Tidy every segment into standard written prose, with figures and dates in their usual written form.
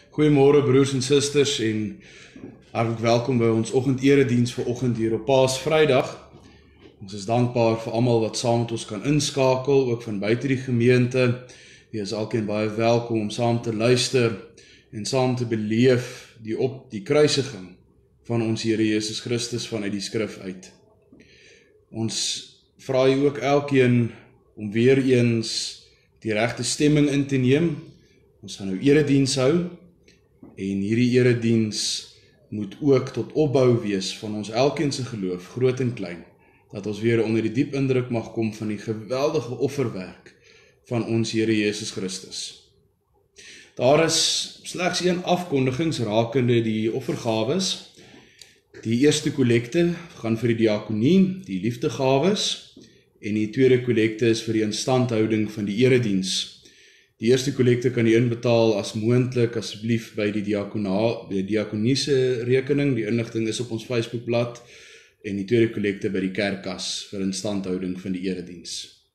Goeiemôre broers en susters en hartlik welkom by ons oggenderediens vanoggend hier op Paasvrydag. Ons is dankbaar vir almal wat saam met ons kan inskakel, ook van buite die gemeente. Jy is alkeen baie welkom om saam te luister en saam te beleef die kruisiging van ons Here Jesus Christus vanuit die skrif uit. Ons vra jy ook elkeen om weer eens die regte stemming in te neem. Ons gaan nou erediens hou. En hierdie erediens moet ook tot opbou wees van ons elkeen se geloof, groot en klein, dat ons weer onder die diep indruk mag kom van die geweldige offerwerk van ons Here Jesus Christus. Daar is slegs een afkondigings rakende die offergawes. Die eerste kollekte gaan vir die diakonie, die liefdegawes, en die tweede kollekte is vir die instandhouding van die erediens. Die eerste kollekte kan jy inbetaal as moontlik asseblief by die diakoniese rekening. Die inligting is op ons Facebookblad en die tweede kollekte by die kerkkas vir instandhouding van die erediens.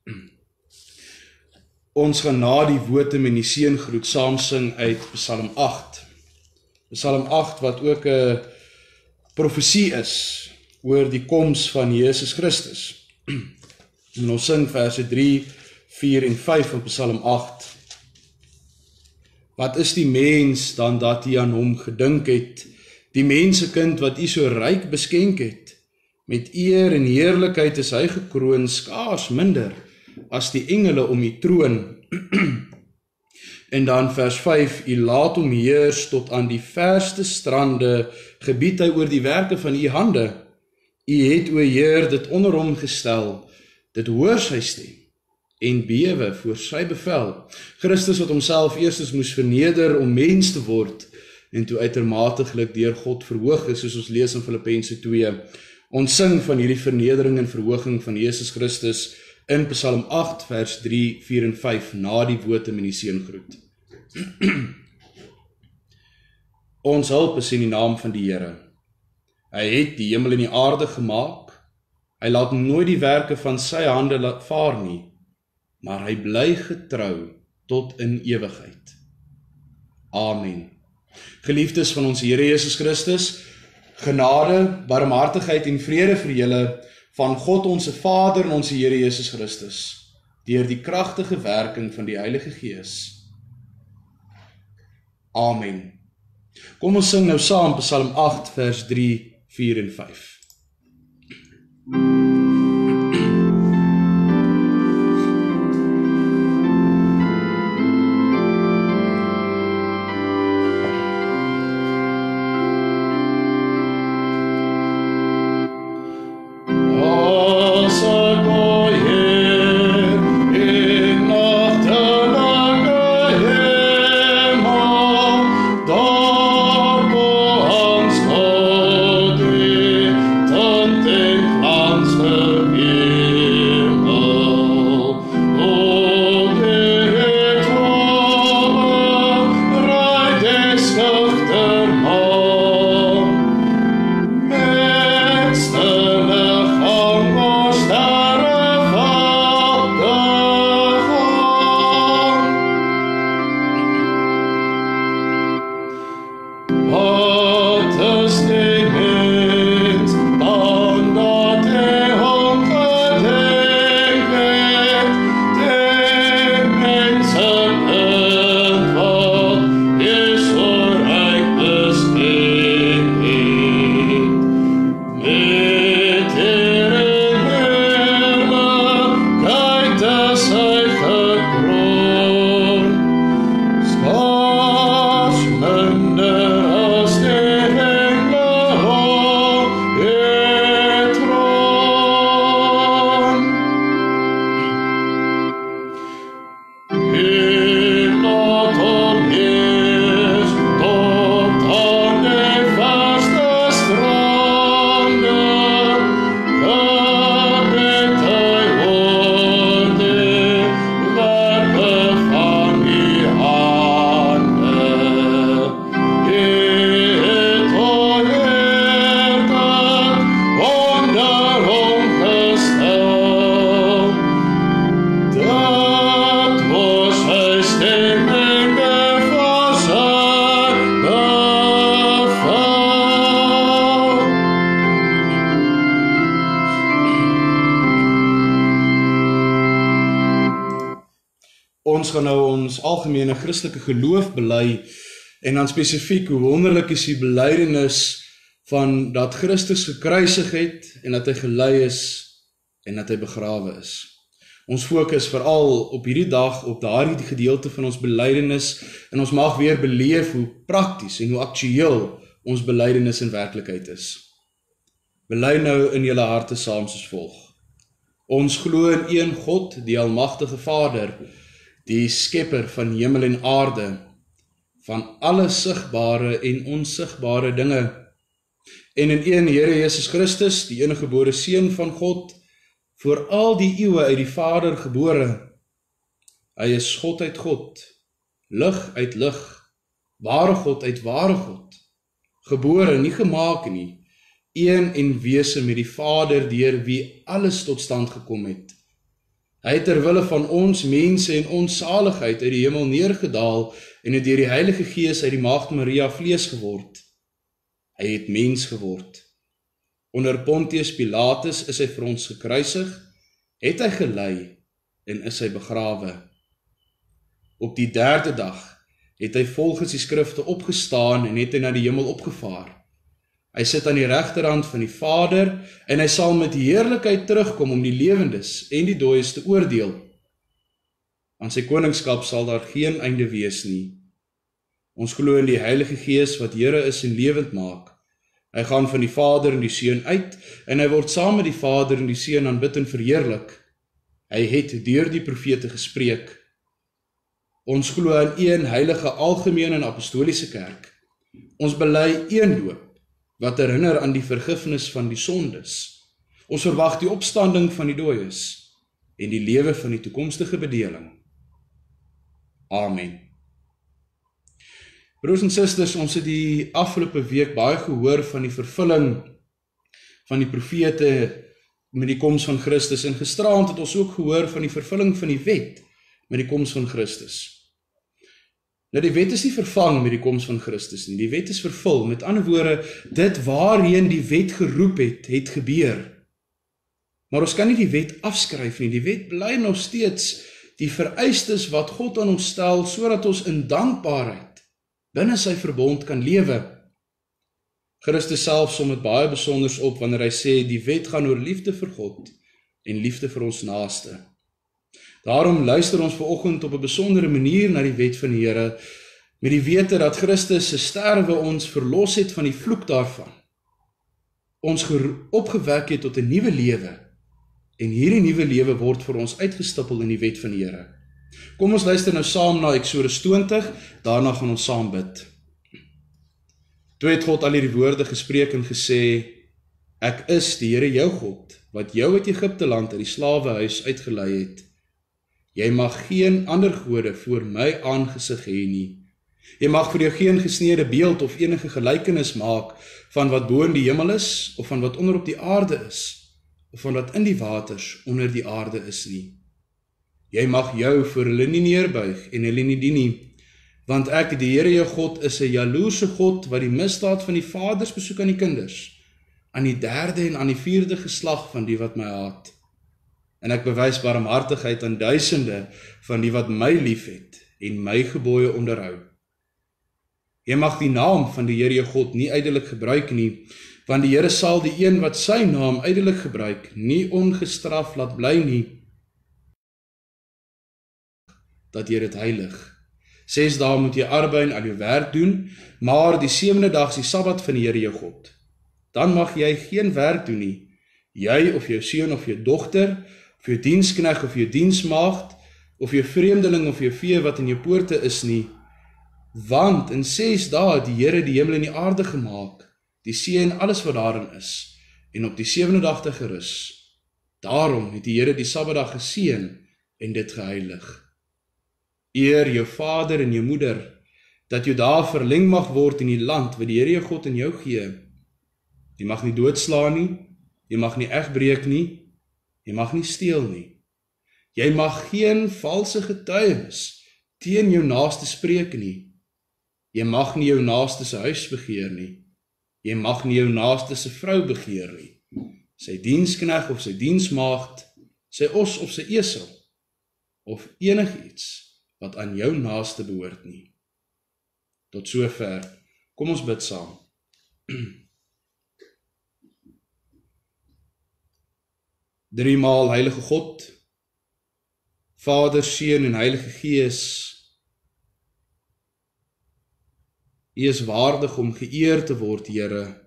Ons gaan na die wotum en die seëngroet saam sing uit Psalm 8. Psalm 8 wat ook 'n profesie is oor die koms van Jesus Christus. En ons sing verse 3, 4 en 5 van Psalm 8. Wat is die mens dan dat hy aan hom gedink het, die mensekind wat hy so ryk beskenk het? Met eer en heerlikheid is hy gekroon, skaars minder as die engele om die troon. En dan vers 5, hy laat hom heers tot aan die verste strande, gebied hy oor die werke van u hande. U het, o Heer, dit onder hom gestel, dit hoor sy stem en bewe voor sy bevel. Christus wat homself eerstens moes verneder om mens te word en toe uitermatiglik deur God verhoog is, soos ons lees in Filippense 2. Ons sing van hierdie vernedering en verhoging van Jesus Christus in Psalm 8 vers 3, 4 en 5 na die wotum en die seëngroet. Ons hulp is in die naam van die Here. Hy het die hemel en die aarde gemaak. Hy laat nooit die werke van sy hande laat vaar nie, maar hy bly getrou tot in ewigheid. Amen. Geliefdes van ons Here Jesus Christus, genade, barmhartigheid en vrede vir julle van God ons Vader en ons Here Jesus Christus, deur die kragtige werking van die Heilige Gees. Amen. Kom ons sing nou saam Psalm 8 vers 3, 4 en 5. Hans gaan nou ons algemene Christelike geloof bely en dan spesifiek hoe wonderlik is die belydenis van dat Christus gekruisig het en dat hy gelei is en dat hy begrawe is. Ons fokus veral op hierdie dag op daardie gedeelte van ons belydenis en ons mag weer beleef hoe prakties en hoe aktueel ons belydenis in werklikheid is. Bely nou in julle harte saam soos volg. Ons glo in een God, die almagtige Vader, die skepper van hemel en aarde, van alle sigbare en onsigbare dinge, en in een Here Jesus Christus, die enige gebore Seun van God, voor al die eeue uit die Vader gebore. Hy is God uit God, lig uit lig, ware God uit ware God, gebore, nie gemaak nie, een en wese met die Vader, deur wie alles tot stand gekom het. Hy het ter wille van ons mense en ons saligheid uit die hemel neergedaal en het deur die Heilige Gees uit die Maagd Maria vlees geword. Hy het mens geword. Onder Pontius Pilatus is hy vir ons gekruisig, het hy gelei en is hy begrawe. Op die 3de dag het hy volgens die skrifte opgestaan en het hy na die hemel opgevaar. Hy sit aan die regterhand van die Vader en hy sal met heerlikheid terugkom om die lewendes en die dooies te oordeel. Aan sy koningskap sal daar geen einde wees nie. Ons glo in die Heilige Gees wat Here is en lewend maak. Hy gaan van die Vader en die Seun uit en hy word saam met die Vader en die Seun aanbid en verheerlik. Hy het deur die profete gespreek. Ons glo in een heilige algemene en apostoliese kerk. Ons bely een doop wat herinner aan die vergifnis van die sondes. Ons verwag die opstanding van die dooies en die lewe van die toekomstige bedeling. Amen. Broers en susters, ons het die afgelope week baie gehoor van die vervulling van die profete met die koms van Christus en gisteraand het ons ook gehoor van die vervulling van die wet met die koms van Christus. Nou die wet is nie vervang met die koms van Christus nie, die wet is vervul, met ander woorde, dit waarheen die wet geroep het, het gebeur. Maar ons kan nie die wet afskryf nie, die wet bly nog steeds die vereistes wat God aan ons stel, sodat ons in dankbaarheid binne sy verbond kan lewe. Christus self som dit baie besonders op, wanneer hy sê, die wet gaan oor liefde vir God en liefde vir ons naaste. Daarom luister ons vanoggend op 'n besondere manier na die wet van die Here, met die wete dat Christus se sterwe ons verlos het van die vloek daarvan. Ons opgewek het tot 'n nuwe lewe, en hierdie nuwe lewe word vir ons uitgestippel in die wet van die Here. Kom ons luister nou saam na Eksodus 20, daarna gaan ons saam bid. Toe het God al hierdie woorde gespreek en gesê, ek is die Here jou God, wat jou uit Egipte land uit die slawehuis uitgelei het. Jy mag geen ander gode voor my aangesig hê nie. Jy mag vir jou geen gesneede beeld of enige gelykenis maak van wat bo in die hemel is, of van wat onder op die aarde is, of van wat in die waters onder die aarde is nie. Jy mag jou voor hulle nie neerbuig en hulle nie dien nie, want ek, die Here jou God, is 'n jaloerse God wat die misdaad van die vaders besoek aan die kinders, aan die 3de en aan die 4de geslag van die wat my haat. En ek bewys barmhartigheid aan duisende van die wat my liefhet en my gebooie onderhou. Jy mag die naam van die Here jou God nie ydelik gebruik nie, want die Here sal die een wat sy naam ydelik gebruik, nie ongestraf laat bly nie, dat jy dit heilig. 6 dae moet jy arbei en al jou werk doen, maar die 7de dag is die Sabbat van die Here jou God. Dan mag jy geen werk doen nie, jy of jou seun of jou dogter, of jou diensknegt of jou diensmaagd, of jou vreemdeling of jou vee wat in jou poorte is nie, want in 6 dae het die Here die hemel en die aarde gemaak, die see en alles wat daarin is, en op die 7de dag te gerus. Daarom het die Here die Sabbatdag geseën en dit geheilig. Eer jou vader en jou moeder, dat jou dae verleng mag word in die land wat die Here jou God in jou gee. Jy mag nie doodslaan nie, jy mag nie egbreek nie, jy mag nie steel nie. Jy mag geen valse getuienis teen jou naaste spreek nie. Jy mag nie jou naaste se huis begeer nie. Jy mag nie jou naaste se vrou begeer nie. Sy diensknegt of sy diensmaagd, sy os of sy esel, of enigiets wat aan jou naaste behoort nie. Tot sover. Kom ons bid saam. Driemaal Heilige God, Vader, Seun en Heilige Gees, U is waardig om geëer te word, Here.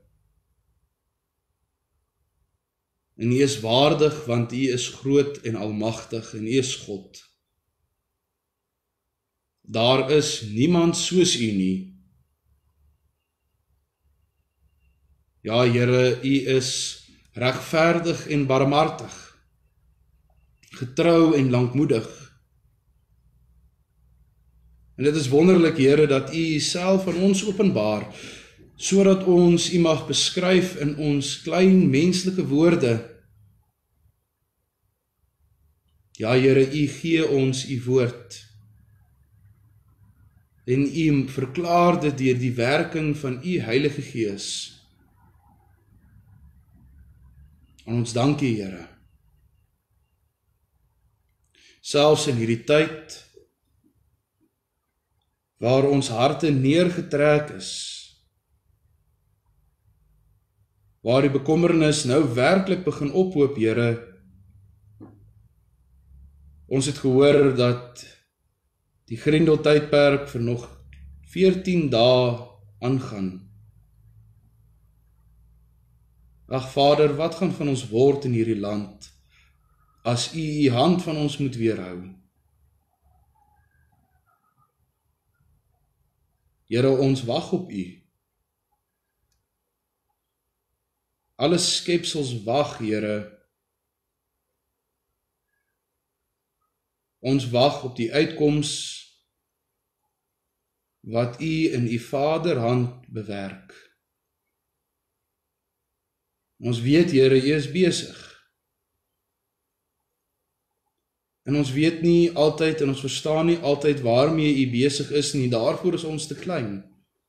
En U is waardig want U is groot en almagtig en U is God. Daar is niemand soos U nie. Ja, Here, U is regverdig en barmhartig, getrou en lankmoedig. En dit is wonderlik, Here, dat U self aan ons openbaar, sodat ons U mag beskryf in ons klein menslike woorde. Ja, Here, U gee ons U woord. En U verklaar dit deur die werking van U Heilige Gees. En ons dank U, Here. Selfs in hierdie tyd, waar ons harte neergetrek is, waar die bekommernis nou werklik begin ophoop, Here. Ons het gehoor dat die Grendeltydperk vir nog 14 dae aangaan. Ag Vader, wat gaan van ons word in hierdie land, as U U hand van ons moet weerhou? Here, ons wag op U. Alle skepsels wag, Here. Ons wag op die uitkoms wat U in U Vaderhand bewerk. Ons weet, Here, U is besig. En ons weet nie altyd en ons verstaan nie altyd waarmee U besig is nie. Daarvoor is ons te klein.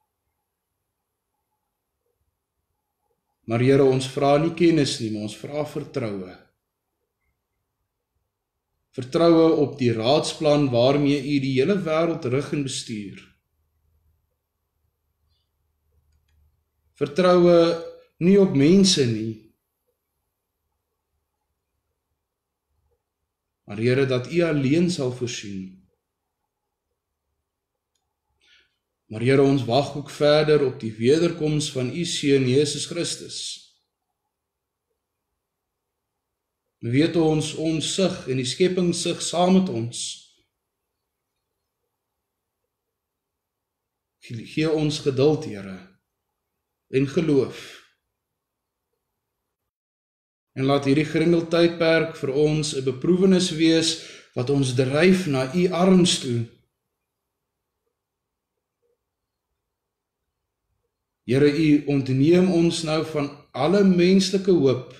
Maar Here, ons vra nie kennis nie, maar ons vra vertroue. Vertroue op die raadsplan waarmee U die hele wêreld rig en bestuur. Vertroue nie op mense nie, maar Here, dat U alleen sal voorsien. Maar Here, ons wag ook verder op die wederkoms van U Seun Jesus Christus. Weet ons sug en die skepping sug saam met ons. Gee ons geduld, Here, en geloof. En laat hierdie Grendeltydperk vir ons 'n beproewenis wees wat ons dryf na U arms toe. Here, U ontneem ons nou van alle menslike hoop.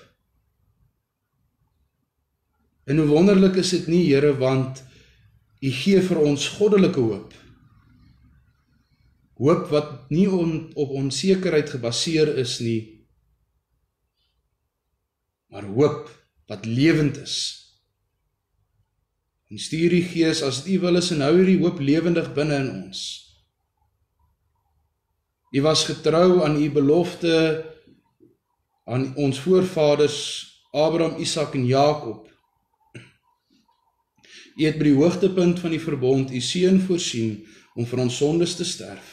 En hoe wonderlik is dit nie, Here, want U gee vir ons goddelike hoop. Hoop wat nie op onsekerheid gebaseer is nie, maar hoop wat lewend is. En stuur die Gees as dit U wil is en hou hierdie hoop lewendig binne in ons. U was getrou aan U belofte aan ons voorvaders Abraham, Isak en Jakob. U het by die hoogtepunt van die verbond U Seun voorsien om vir ons sondes te sterf.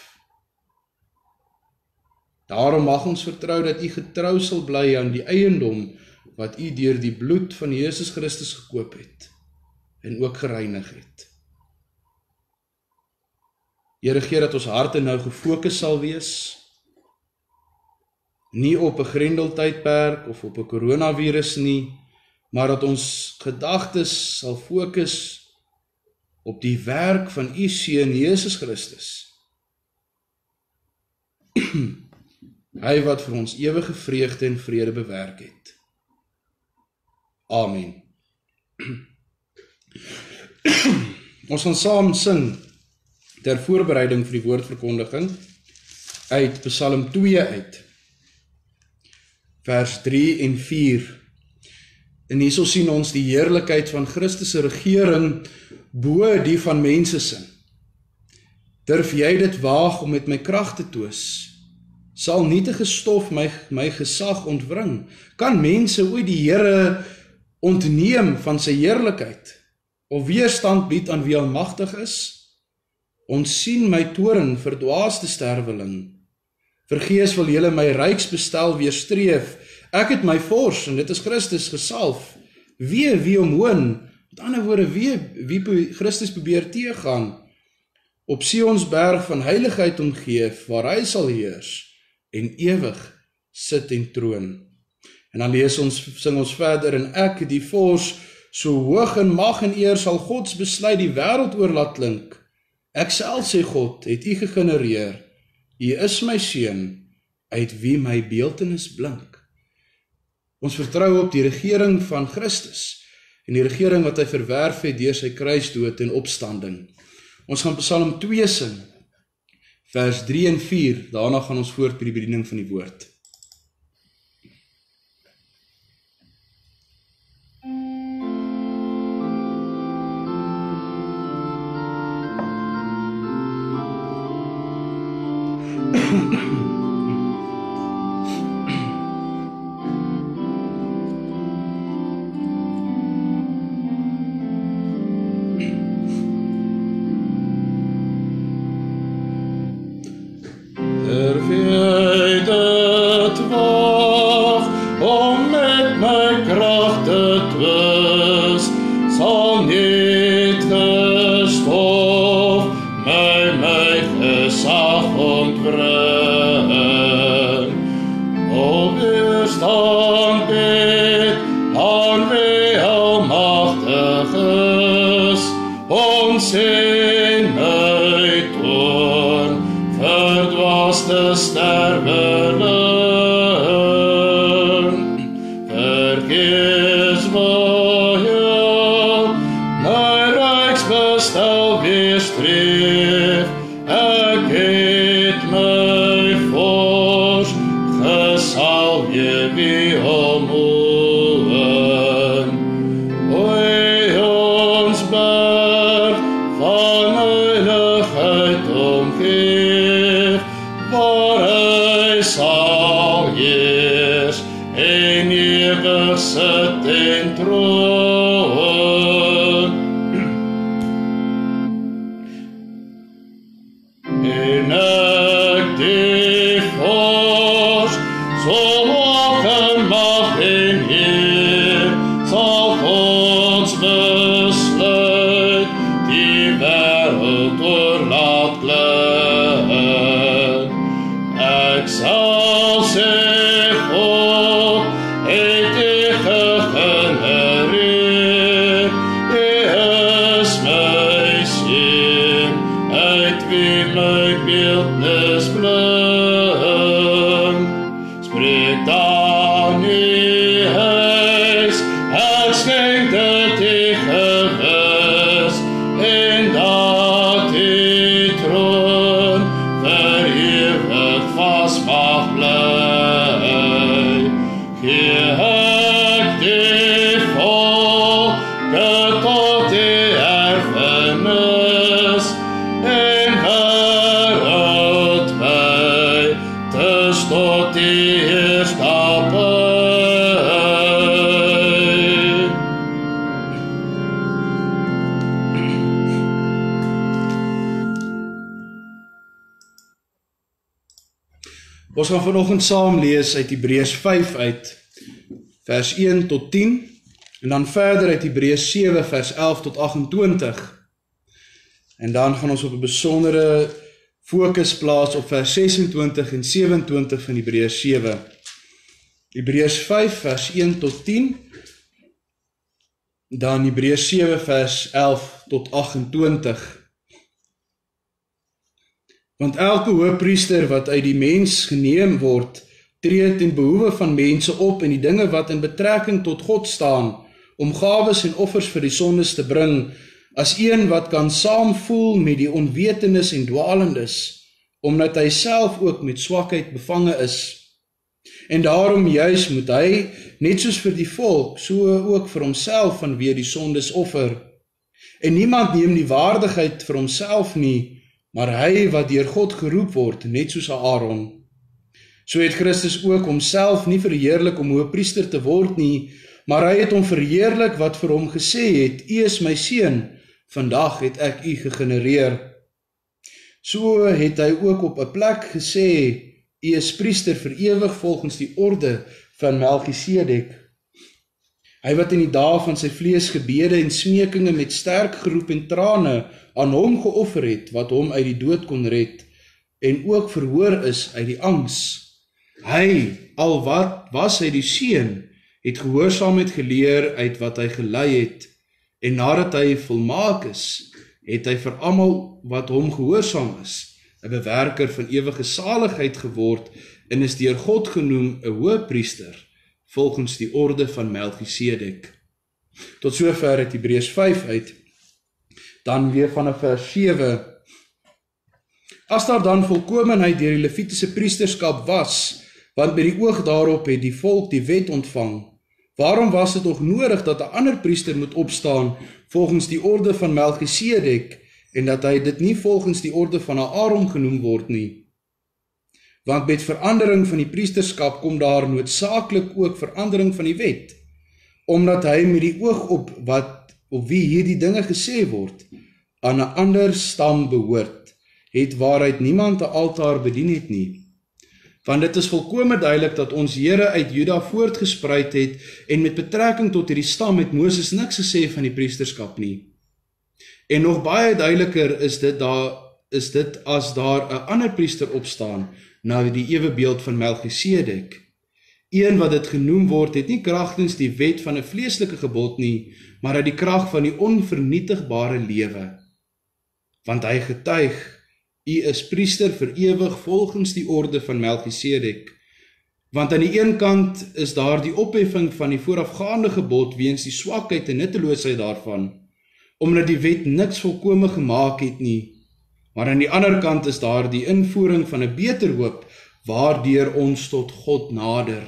Daarom mag ons vertrou dat U getrou sal bly aan die eiendom wat U deur die bloed van Jesus Christus gekoop het en ook gereinig het. Here, gee dat ons harte nou gefokus sal wees, nie op 'n Grendeltydperk of op 'n coronavirus nie, maar dat ons gedagtes sal fokus op die werk van U Seun Jesus Christus. Hy wat vir ons ewige vreugde en vrede bewerk het. Amen. Ons gaan saam sing ter voorbereiding vir die woordverkondiging uit Psalm 2 uit, vers 3 en 4. En hierso sien ons die heerlikheid van Christus se regering bo die van mense sin. Durf jy dit waag om met my krag te toos? Sal nietige stof my gesag ontwring? Kan mense ooit die Here ontneem van sy heerlikheid? Of weerstand bied aan wie almagtig is? Ons sien my toorn, verdwaasde sterweling. Vergees wil julle my ryksbestel weerstreef. Ek het my vors, en dit is Christus gesalf. Wie omhoon? Met ander woorde, wie Christus probeer teëgaan? Op Sionsberg van heiligheid omgeef, waar hy sal heers, en ewig sit en troon. En dan sing ons verder, en ek, die vors, so hoog in mag en eer, sal Gods besluit die wêreld oor laat klink. Ek self, sê God, het u gegenereer. U is my seun, uit wie my beeltenis blink. Ons vertrou op die regering van Christus, en die regering wat hy verwerf het deur sy kruisdood en opstanding. Ons gaan Psalm 2 sing, vers 3 en 4, daarna gaan ons voort by die bediening van die woord. Ons gaan vanoggend saam lees uit Hebreërs 5 uit vers 1 tot 10 en dan verder uit Hebreërs 7 vers 11 tot 28. En dan gaan ons op 'n besondere fokus plaas op vers 26 en 27 van Hebreërs 7. Hebreërs 5 vers 1 tot 10, dan Hebreërs 7 vers 11 tot 28. Want elke hoëpriester wat uit die mens geneem word, tree ten behoewe van mense op en die dinge wat in betrekking tot God staan, om gawes en offers vir die sondes te bring, as een wat kan saamvoel met die onwetendes en dwalendes, omdat hy self ook met swakheid bevange is. En daarom juis moet hy, net soos vir die volk, so ook vir homself vanweë die sondes offer. En niemand neem die waardigheid vir homself nie, maar hy wat deur God geroep word, net soos Aaron. So het Christus ook homself nie verheerlik om hoëpriester te word nie, maar hy het hom verheerlik wat vir hom gesê het, U is my seun, vandag het ek U gegenereer. So het hy ook op 'n plek gesê, U is priester vir ewig volgens die orde van Melchisedek. Hy wat in die dae van sy vlees gebede en smekinge met sterk geroep en trane aan hom geoffer het, wat hom uit die dood kon red, en ook verhoor is uit die angs. Hy, al wat was hy die seun, het gehoorsaamheid geleer uit wat hy gelei het, en nadat hy volmaak is, het hy vir almal wat hom gehoorsaam is, 'n bewerker van ewige saligheid geword, en is deur God genoem 'n hoëpriester, volgens die orde van Melchisedek. Tot sover uit Hebreërs 5 uit, dan weer vanaf vers 7. As daar dan volkomenheid deur die Levitiese priesterskap was, want by die oog daarop het die volk die wet ontvang, waarom was dit nog nodig dat 'n ander priester moet opstaan volgens die orde van Melchisedek, en dat hy dit nie volgens die orde van Aaron genoem word nie? Want met verandering van die priesterskap kom daar noodsaaklik ook verandering van die wet, omdat hy met die oog op wie hierdie dinge gesê word, aan 'n ander stam behoort, het waaruit niemand 'n altaar bedien het nie. Want dit is volkome duidelik dat ons Here uit Juda voortgespruit het, en met betrekking tot hierdie stam het Moses niks gesê van die priesterskap nie. En nog baie duideliker is dit as daar 'n ander priester opstaan, na die ewebeeld van Melchisedek. Een wat dit genoem word, het nie kragtens die wet van 'n vleeslike gebod nie, maar uit die krag van die onvernietigbare lewe. Want hy getuig, U is priester vir ewig volgens die orde van Melchisedek. Want aan die een kant is daar die opheffing van die voorafgaande gebod weens die swakheid en nutteloosheid daarvan, omdat die wet niks volkome gemaak het nie. Maar aan die ander kant is daar die invoering van 'n beter hoop, waardeur ons tot God nader.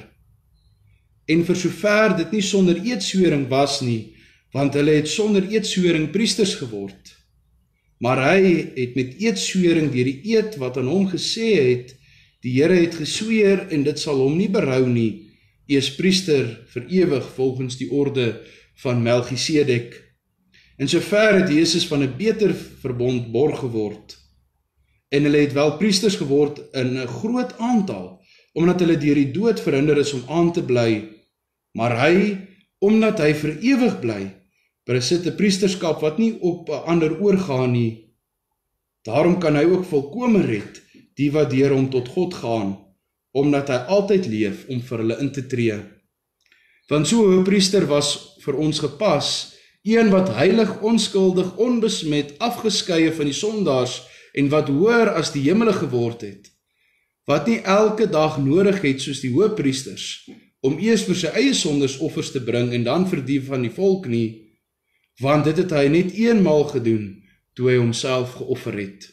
En vir sover dit nie sonder eedswering was nie, want hulle het sonder eedswering priesters geword. Maar hy het met eedswering deur die eed wat aan hom gesê het, die Here het gesweer en dit sal hom nie berou nie, U is priester vir ewig volgens die orde van Melchisedek. En sover het Jesus van 'n beter verbond borg geword. En hulle het wel priesters geword in 'n groot aantal, omdat hulle deur die dood verhinder is om aan te bly. Maar hy, omdat hy vir ewig bly, besit 'n priesterskap wat nie op 'n ander oorgaan nie. Daarom kan hy ook volkome red, die wat deur hom tot God gaan, omdat hy altyd leef om vir hulle in te tree. Want so 'n priester was vir ons gepas, een wat heilig, onskuldig, onbesmet, afgeskeie van die sondaars, en wat hoër as die hemele geword het, wat nie elke dag nodig het soos die hoëpriesters, om eers vir sy eie sondes offers te bring, en dan vir die van die volk nie, want dit het hy net eenmaal gedoen, toe hy homself geoffer het.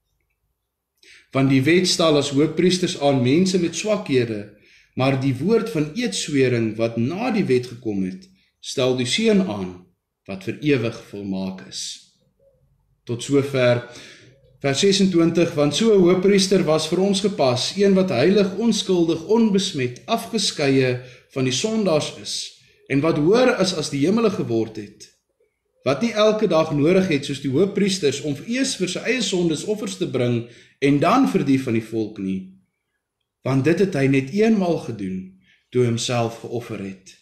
Want die wet stel as hoëpriesters aan mense met swakhede, maar die woord van eedswering wat na die wet gekom het, stel die seun aan, wat vir ewig volmaak is. Tot sover vers 26, want so 'n hoëpriester was vir ons gepas, een wat heilig, onskuldig, onbesmet, afgeskeie van die sondaars is, en wat hoër is as die hemele geword het, wat nie elke dag nodig het soos die hoëpriesters om eers vir sy eie sondes offers te bring, en dan vir die van die volk nie, want dit het hy net eenmaal gedoen, toe hy homself geoffer het.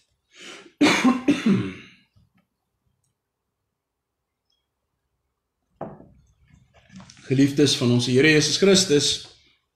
Geliefdes van ons Here Jesus Christus,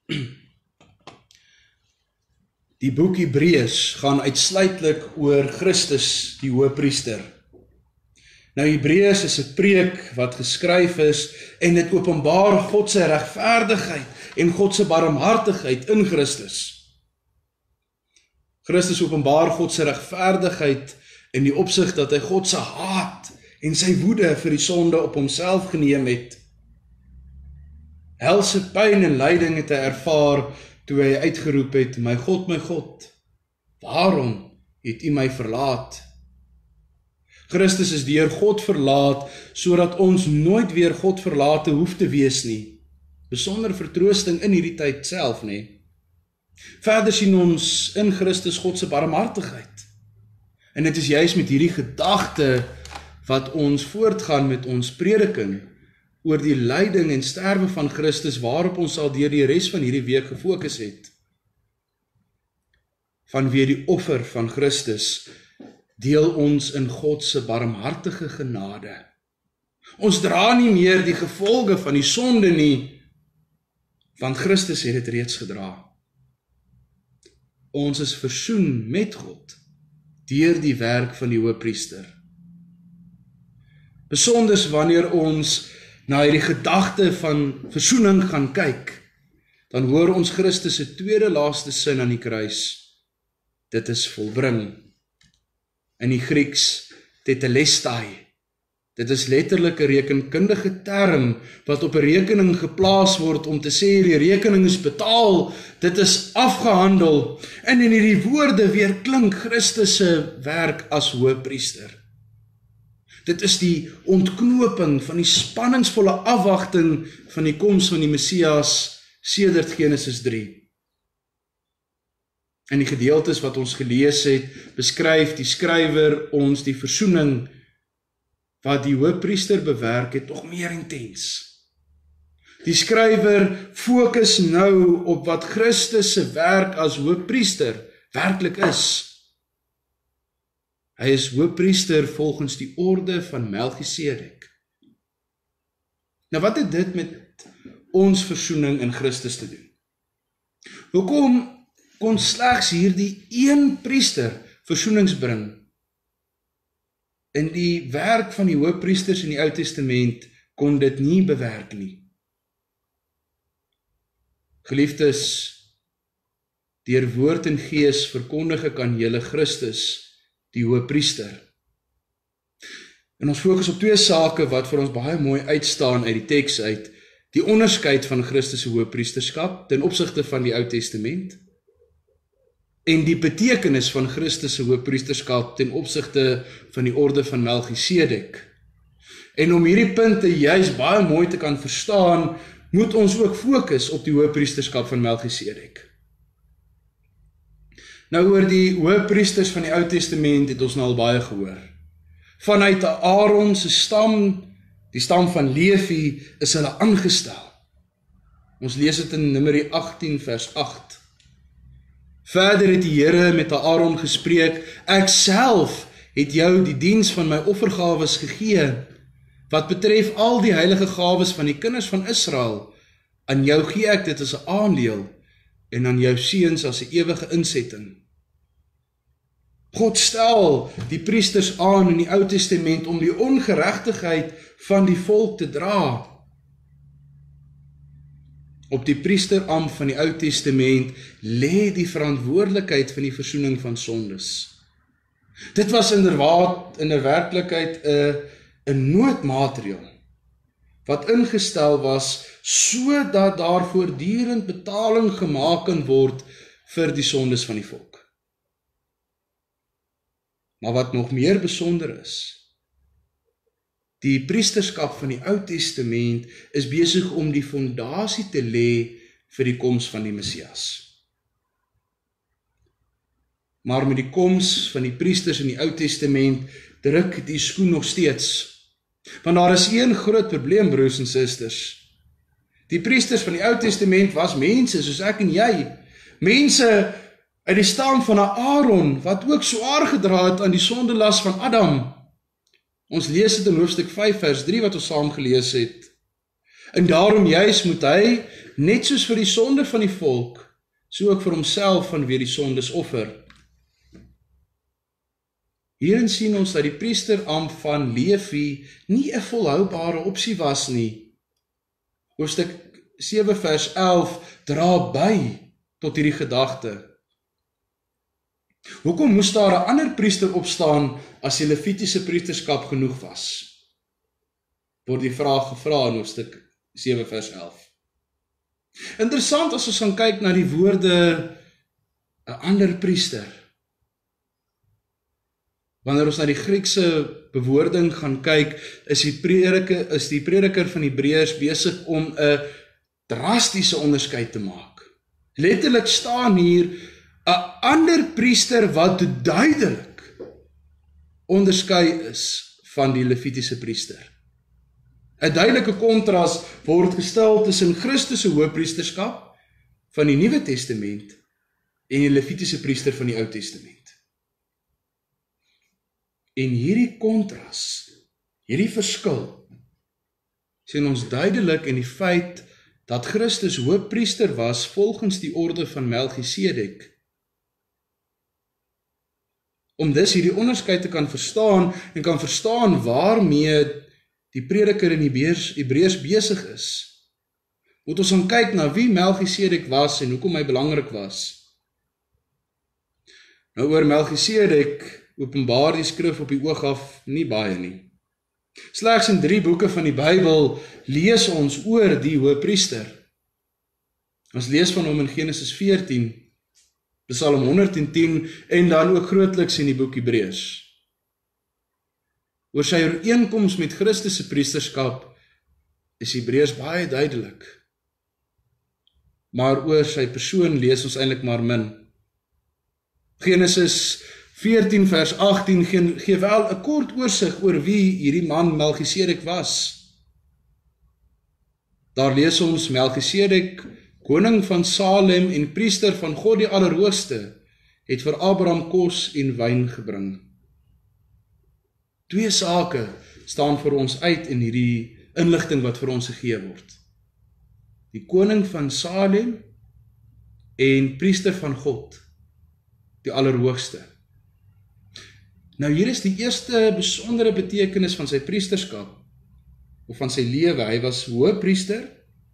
die boek Hebreërs gaan uitsluitlik oor Christus, die hoëpriester. Nou Hebreërs is 'n preek wat geskryf is en dit openbaar God se regverdigheid en God se barmhartigheid in Christus. Christus openbaar God se regverdigheid in die opsig dat hy God se haat en sy woede vir die sonde op homself geneem het. Helse pyn en lyding het hy ervaar toe hy uitgeroep het, my God, waarom het U my verlaat? Christus is deur God verlaat, sodat ons nooit weer God verlate hoef te wees nie. Besonder vertroosting in hierdie tyd self, nie? Verder sien ons in Christus God se barmhartigheid. En dit is juis met hierdie gedagte wat ons voortgaan met ons prediking oor die lyding en sterwe van Christus, waarop ons al deur die res van hierdie week gefokus het. Vanweë die offer van Christus deel ons in God se barmhartige genade. Ons dra nie meer die gevolge van die sonde nie, want Christus het dit reeds gedra. Ons is versoen met God deur die werk van die Hoëpriester. Besonders wanneer ons na hierdie gedagte van versoening gaan kyk, dan hoor ons Christus se tweede laaste sin aan die kruis. Dit is volbring. In die Grieks, tetelestai. Dit is letterlik 'n rekenkundige term wat op 'n rekening geplaas word om te sê die rekening is betaal, dit is afgehandel. En in hierdie woorde weer klink Christus se werk as Hoëpriester. Dit is die ontknoping van die spanningsvolle afwagting van die koms van die Messias sedert Genesis 3. In die gedeeltes wat ons gelees het, beskryf die skrywer ons die versoening wat die Hoëpriester bewerk het nog meer intens. Die skrywer fokus nou op wat Christus se werk as Hoëpriester werklik is. Hy is Hoëpriester volgens die orde van Melchisedek. Nou wat het dit met ons versoening in Christus te doen? Hoekom kon slegs hierdie een priester versoenings bring? In die werk van die Hoëpriesters in die Ou Testament kon dit nie bewerk nie. Geliefdes, deur woord en gees verkondig ek aan julle Christus, die Hoëpriester. En ons fokus op twee sake wat vir ons baie mooi uitstaan uit die teks uit. Die onderskeid van Christus se Hoëpriesterskap ten opsigte van die Ou Testament en die betekenis van Christus se Hoëpriesterskap ten opsigte van die orde van Melchisedek. En om hierdie punte juis baie mooi te kan verstaan, moet ons ook fokus op die Hoëpriesterskap van Melchisedek. Nou oor die Hoëpriesters van die Ou Testament het ons nou al baie gehoor. Vanuit Aaron se stam, die stam van Levi, is hulle aangestel. Ons lees dit in Numeri 18 vers 8. Verder het die Here met Aaron gespreek, ek self het jou die diens van my offergawes gegee, wat betref al die heilige gawes van die kinders van Israel, aan jou gee ek dit as 'n aandeel, en aan jou seuns as 'n ewige insetting. God stel die priesters aan in die Ou Testament om die ongeregtigheid van die volk te dra. Op die priesterampt van die Ou Testament lê die verantwoordelikheid van die versoening van sondes. Dit was in der werklikheid 'n noodmaatreël wat ingestel was sodat daar voortdurend betaling gemaak kan word vir die sondes van die volk. Maar wat nog meer besonder is, die priesterskap van die Ou Testament is besig om die fondasie te lê vir die koms van die Messias. Maar met die koms van die priesters in die Ou Testament druk die skoen nog steeds. Want daar is een groot probleem, broers en susters. Die priesters van die Ou Testament was mense soos ek en jy. Mense uit die stam van Aaron, wat ook swaar gedra het aan die sondelas van Adam. Ons lees dit in hoofstuk 5 vers 3 wat ons saam gelees het. En daarom juis moet hy, net soos vir die sonde van die volk, so ook vir homself vanweë die sondes offer. Hierin sien ons dat die priesterampt van Levi nie 'n volhoubare opsie was nie. Hoofstuk 7 vers 11 dra by tot hierdie gedagte. Hoekom moes daar 'n ander priester opstaan as die Levitiese priesterskap genoeg was? Word die vraag gevra in hoofstuk 7 vers 11. Interessant as ons gaan kyk na die woorde 'n ander priester. Wanneer ons na die Griekse bewoording gaan kyk, is die prediker van Hebreërs besig om 'n drastiese onderskeid te maak. Letterlik staan hier 'n ander priester wat duidelik onderskei is van die Levitiese priester. 'n duidelike kontras word gestel tussen Christus se hoëpriesterskap van die Nuwe Testament en die Levitiese priester van die Ou Testament. En hierdie kontras, hierdie verskil, sien ons duidelik in die feit dat Christus hoëpriester was volgens die orde van Melchisedek. Om dus hierdie onderskeid te kan verstaan en kan verstaan waarmee die prediker in Hebreërs besig is, moet ons gaan kyk na wie Melchisedek was en hoekom hy belangrik was. Nou oor Melchisedek openbaar die skrif op die oog af nie baie nie. Slegs in 3 boeke van die Bybel lees ons oor die hoëpriester. Ons lees van hom in Genesis 14, Psalm 110 en dan ook grootliks in die boek Hebreërs. Oor sy ooreenkoms met Christus se priesterskap is Hebreërs baie duidelik. Maar oor sy persoon lees ons eintlik maar min. Genesis 14 vers 18 gee wel 'n kort oorsig oor wie hierdie man Melchisedek was. Daar lees ons Melchisedek, koning van Salem en priester van God die Allerhoogste, het vir Abraham kos en wyn gebring. 2 sake staan vir ons uit in hierdie inligting wat vir ons gegee word. Die koning van Salem en priester van God, die Allerhoogste. Nou hier is die eerste besondere betekenis van sy priesterskap, of van sy lewe. Hy was hoëpriester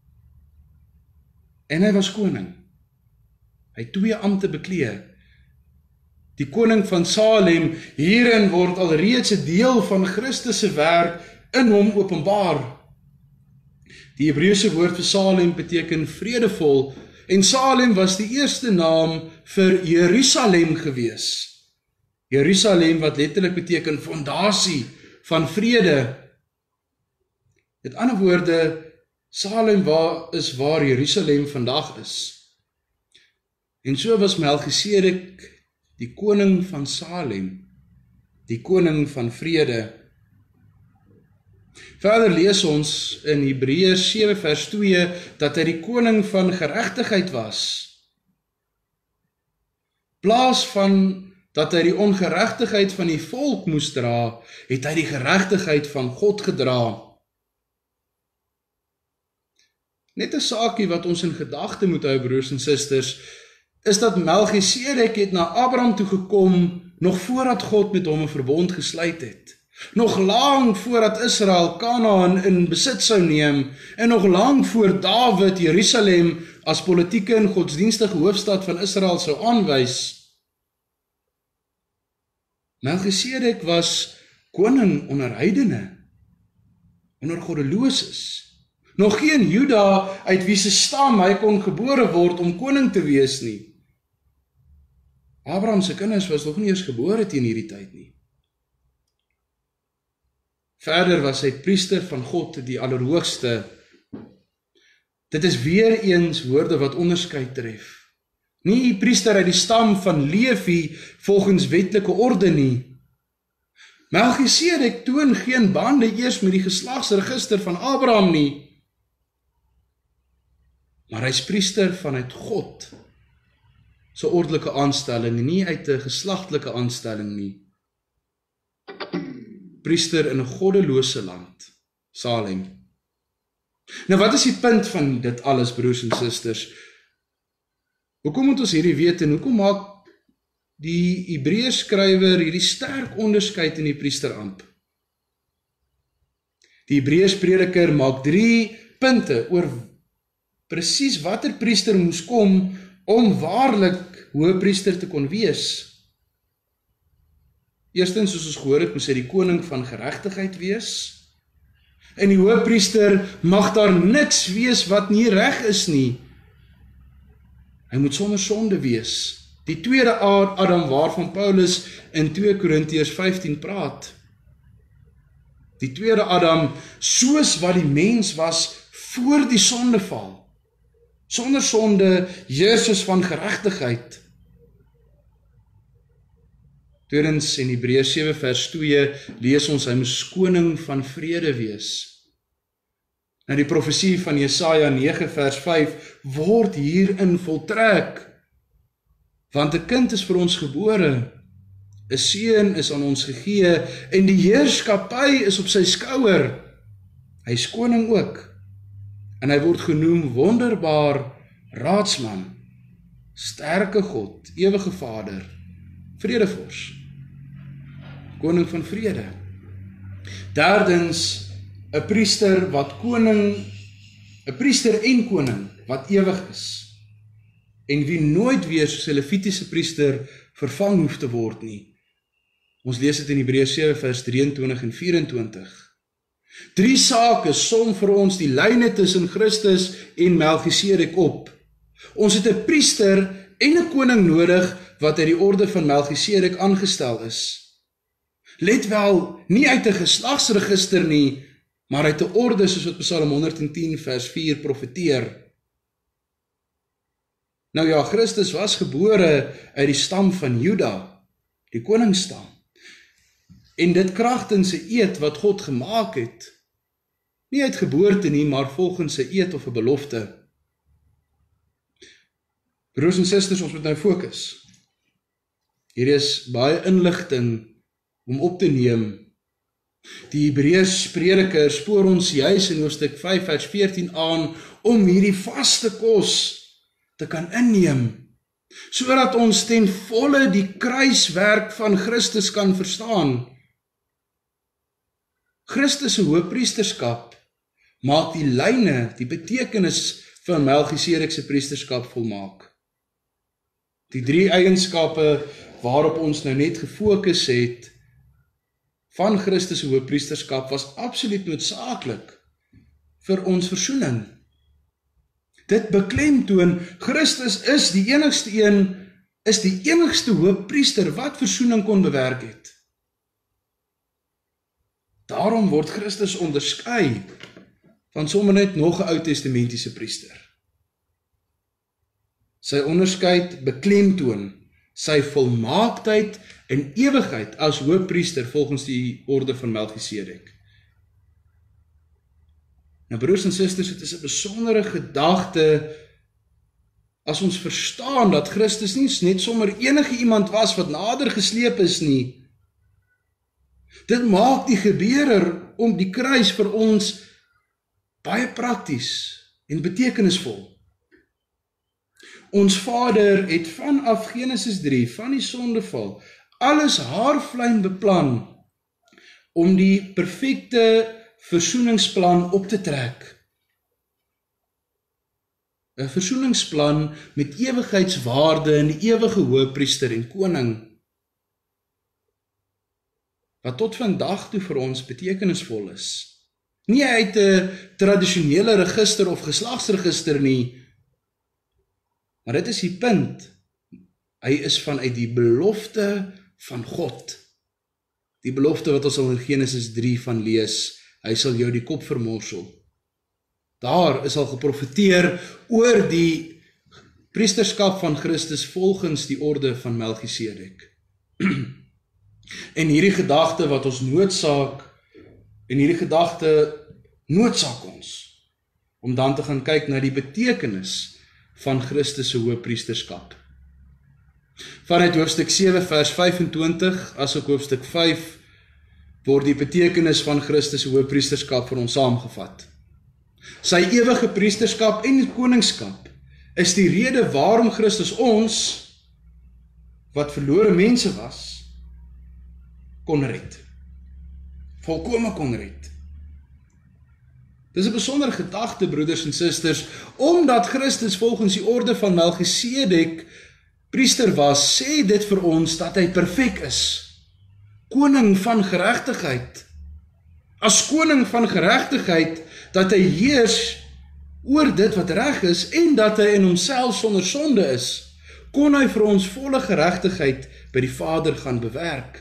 en hy was koning. Hy het 2 ampte beklee. Die koning van Salem, hierin word alreeds 'n deel van Christus se werk in hom openbaar. Die Hebreëse woord vir Salem beteken vredevol, en Salem was die eerste naam vir Jerusalem gewees. Jerusalem wat letterlik beteken fondasie van vrede. Met ander woorde, Salem is waar Jerusalem vandag is. En so was Melchisedek die koning van Salem, die koning van vrede. Verder lees ons in Hebreërs 7 vers 2 dat hy die koning van geregtigheid was. Plaas van dat hy die ongeregtigheid van die volk moes dra, het hy die geregtigheid van God gedra. Net 'n saakie wat ons in gedagte moet hou, broers en susters, is dat Melchisedek het na Abraham toe gekom, nog voordat God met hom 'n verbond gesluit het. Nog lank voordat Israel Kanaan in besit sou neem, en nog lank voor Dawid Jerusalem as politieke en godsdienstige hoofstad van Israel sou aanwys. Melchisedek was koning onder heidene, onder goddeloses. Nog geen Juda uit wie se stam hy kon gebore word om koning te wees nie. Abraham se kinders was nog nie eens gebore teen hierdie tyd nie. Verder was hy priester van God, die Allerhoogste. Dit is weer eens woorde wat onderskeid tref. Nie priester uit die stam van Levi volgens wetlike orde nie. Melchisedek toon geen bande eers met die geslagsregister van Abraham nie. Maar hy is priester vanuit God se ordelike aanstelling, nie uit 'n geslagtelike aanstelling nie. Priester in 'n goddelose land, Salem. Nou wat is die punt van dit alles, broers en susters? Hoekom moet ons hierdie weet en hoekom maak die Hebreërs skrywer hierdie sterk onderskeid in die priesterampt? Die Hebreërs prediker maak 3 punte oor presies watter priester moes kom om waarlik hoëpriester te kon wees. Eerstens, soos ons gehoor het, moes hy die koning van geregtigheid wees. En die hoëpriester mag daar niks wees wat nie reg is nie. Hy moet sonder sonde wees. Die tweede Adam waarvan Paulus in 2 Korintiërs 15 praat. Die tweede Adam, soos wat die mens was voor die sondeval. Sonder sonde, Jesus van geregtigheid. Tweedens in Hebreërs 7 vers 2 lees ons hy moes koning van vrede wees. Nou die profesie van Jesaja 9 vers 5 word hierin voltrek. Want 'n kind is vir ons gebore, 'n seun is aan ons gegee en die heerskappy is op sy skouer. Hy is koning ook. En hy word genoem wonderbaar, raadsman, sterke God, ewige Vader, vredevors, koning van vrede. Derdens, 'n priester en koning wat ewig is en wie nooit weer soos 'n Levitiese priester vervang hoef te word nie. Ons lees dit in Hebreërs 7 vers 23 en 24. 3 sake som vir ons die lyne tussen Christus en Melchisedek op. Ons het 'n priester en 'n koning nodig wat uit die orde van Melchisedek aangestel is. Let wel, nie uit 'n geslagsregister nie, maar uit 'n orde soos wat Psalm 110 vers 4 profeteer. Nou ja, Christus was gebore uit die stam van Juda, die koningsstam. En dit kragtens 'n eed wat God gemaak het. Nie uit geboorte nie, maar volgens 'n eed of 'n belofte. Broers en susters, ons moet nou fokus. Hier is baie inligting om op te neem. Die Hebreërs prediker spoor ons juis in hoofstuk 5 vers 14 aan om hierdie vaste kos te kan inneem, sodat ons ten volle die kruiswerk van Christus kan verstaan. Christus se hoëpriesterskap maak die lyne, die betekenis van Melchisedek se priesterskap volmaak. Die 3 eienskappe waarop ons nou net gefokus het van Christus se hoëpriesterskap was absoluut noodsaaklik vir ons versoening. Dit beklemtoon Christus is die enigste hoëpriester wat versoening kon bewerk het. Daarom word Christus onderskei van sommer net nog 'n Ou Testamentiese priester. Sy onderskeid beklemtoon sy volmaaktheid en ewigheid as hoëpriester volgens die orde van Melchisedek. Nou broers en susters, dit is 'n besondere gedagte as ons verstaan dat Christus nie net sommer enige iemand was wat nader gesleep is nie. Dit maak die gebeure om die kruis vir ons baie prakties en betekenisvol. Ons Vader het vanaf Genesis 3, van die sondeval, alles haarfyn beplan om die perfekte versoeningsplan op te trek. 'n Versoeningsplan met ewigheidswaarde in die ewige hoëpriester en koning, wat tot vandag toe vir ons betekenisvol is. Nie uit 'n tradisionele register of geslagsregister nie, maar dit is die punt. Hy is vanuit die belofte van God. Die belofte wat ons al in Genesis 3 van lees, hy sal jou die kop vermorsel. Daar is al geprofeteer oor die priesterskap van Christus volgens die orde van Melchisedek. En hierdie gedagte wat ons noodsaak ons om dan te gaan kyk na die betekenis van Christus se hoëpriesterskap. Vanuit hoofstuk 7 vers 25 asook hoofstuk 5 word die betekenis van Christus se hoëpriesterskap vir ons saamgevat. Sy ewige priesterskap en koningskap is die rede waarom Christus ons, wat verlore mense was, kon red. Volkome kon red. Dis 'n besondere gedagte, broeders en susters, omdat Christus volgens die orde van Melchisedek priester was, sê dit vir ons dat hy perfek is. Koning van geregtigheid. As koning van geregtigheid, dat hy heers oor dit wat reg is en dat hy in homself sonder sonde is, kon hy vir ons volle geregtigheid by die Vader gaan bewerk.